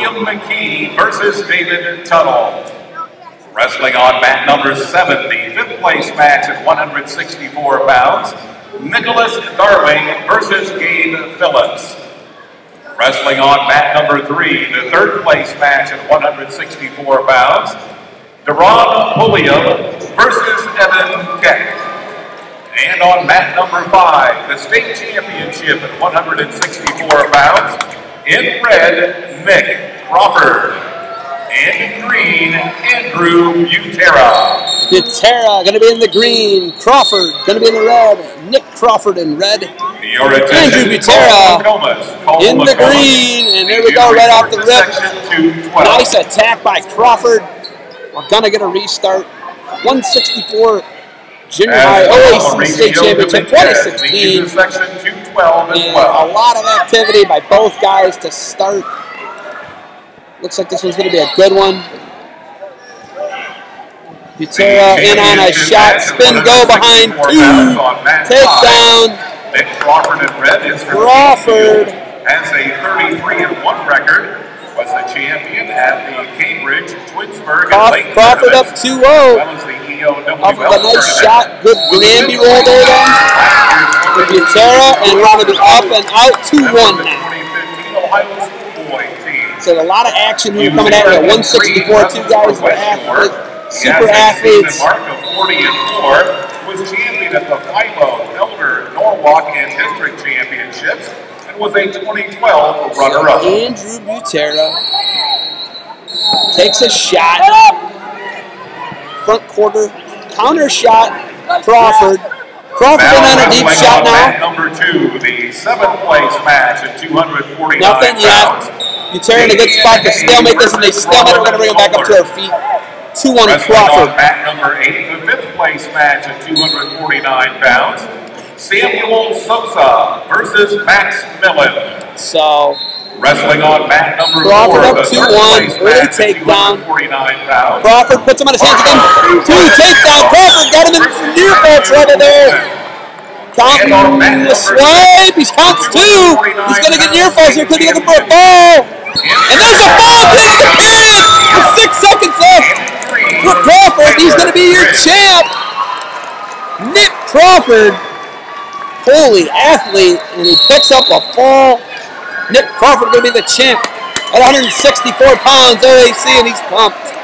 William McKee versus David Tuttle. Wrestling on mat number 7, the 5th place match at 164 pounds, Nicholas Darling versus Gabe Phillips. Wrestling on mat number 3, the 3rd place match at 164 pounds, Deron Pulliam versus Evan Keck. And on mat number 5, the state championship at 164 pounds, in red, Nick Crawford. And in green, Andrew Butera. Butera going to be in the green, Crawford going to be in the red, Nick Crawford in red, Andrew Butera in the green, and there we go right off the rip. Nice attack by Crawford. We're going to get a restart. 164 Junior High OAC State Championship 2016. And a lot of activity by both guys to start. Looks like this one's going to be a good one. Butera in on a shot, spin, go behind 2, takedown. Nick Crawford in red is Crawford has a 33-1 record. Was the champion at the Cambridge, Twinsburg, and Lake Crawford up 2-0. Off of a nice shot, good Granby roll there then. Butera, and we're going to be up and out 2-1 now. So a lot of action here coming at you. 164, 2 guys were super athletes. Mark of 40-4 was champion at the FIBO, Elder, Norwalk, and District Championships, and was a 2012 runner-up. Andrew Butera takes a shot. Front quarter, counter shot, Crawford. Crawford in on a deep shot now. Number 2, the 7th place match at 249 Nothing yet. Butera in a good spot to stalemate this, and they stalemate. We're going to bring him back up to our feet. 2-1 Crawford. Mat number 8, the 5th place match at 249 pounds. Samuel Sosa versus Max Millen. So wrestling on mat number 4, Crawford up 2-1, early takedown. Crawford puts him on his hands again. 2 takedown. Crawford got him in some near bolts right in there. Counting the swipe. He counts 2. He's going to get near falls here. Could be looking for a ball. And there's a ball. Hits the bag with 6 seconds left. For Crawford, he's going to be your champ. Nick Crawford, holy athlete, and he picks up a fall. Nick Crawford going to be the champ at 164 pounds OAC, and he's pumped.